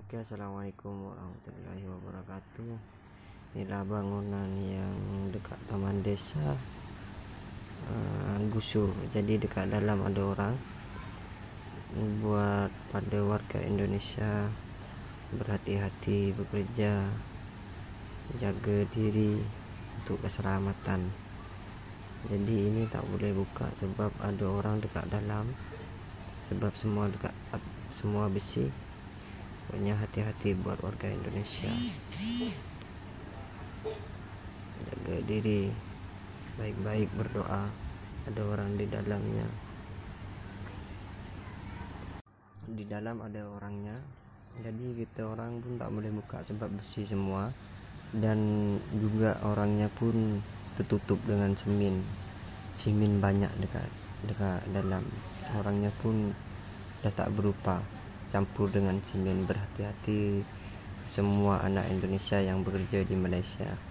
Oke, assalamualaikum warahmatullahi wabarakatuh. Inilah bangunan yang dekat taman desa gusur. Jadi dekat dalam ada orang. Buat pada warga Indonesia berhati-hati bekerja, jaga diri untuk keselamatan. Jadi ini tak boleh buka sebab ada orang dekat dalam, sebab semua besi. Pokoknya hati-hati buat warga Indonesia, jaga diri, baik-baik berdoa. Ada orang di dalamnya, di dalam ada orangnya. Jadi kita orang pun tak boleh buka sebab besi semua, dan juga orangnya pun tertutup dengan semen banyak dekat dalam. Orangnya pun dah tak berupa, campur dengan semen. Berhati-hati semua anak Indonesia yang bekerja di Malaysia.